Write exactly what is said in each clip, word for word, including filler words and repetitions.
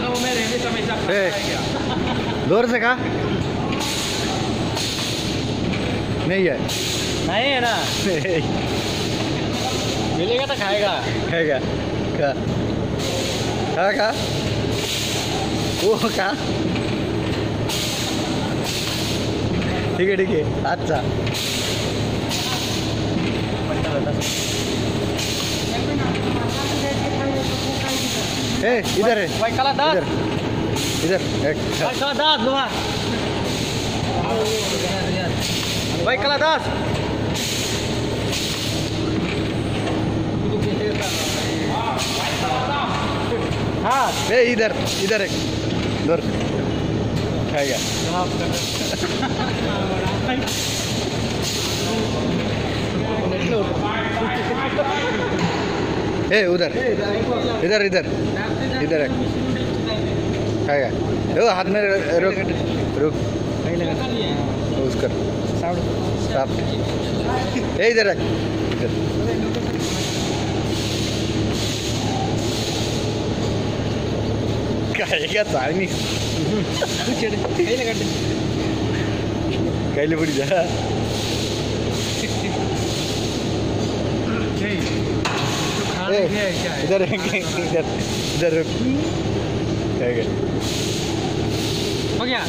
वो मैं रहने हमेशा जोर से कहा नहीं है नहीं है ना मिलेगा तो खाएगा खाएगा खा खा खा वो खा ठीक है ठीक है अच्छा ए इधर है भाई काला दांत इधर इधर एक भाई काला दांत लोहा भाई काला दांत हाँ ए इधर इधर एक इधर खाएगा ए उधर इधर इधर इधर एक खाएगा वो हाथ में रुक रुक उसका स्टॉप ए इधर रख इधर खाएगा चाइनीज कैले पड़ी जा इधर इधर इधर रुक हो गया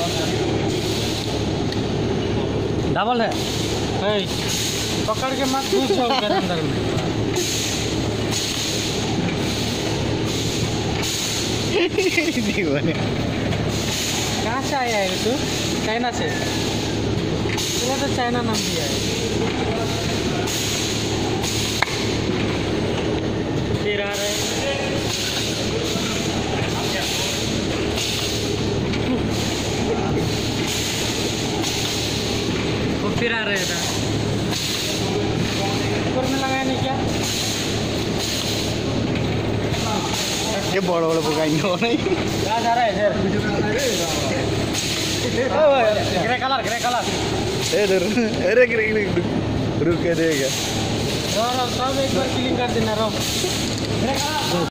डबल है पकड़ के मत घुस जाओ अंदर में कहाँ से आया है तू चाइना से तुमने तो चाइना नाम दिया है फिर आ रहे वो फिर आ रहे था ऊपर में लगाया नहीं क्या ये बड़ा बड़ा पकाएंगे नहीं कहाँ जा रहा है इधर ग्रे कलर ग्रे कलर इधर अरे रुक रुक के देगा रो रो सब एक बार क्लीन कर देना रो ग्रे कलर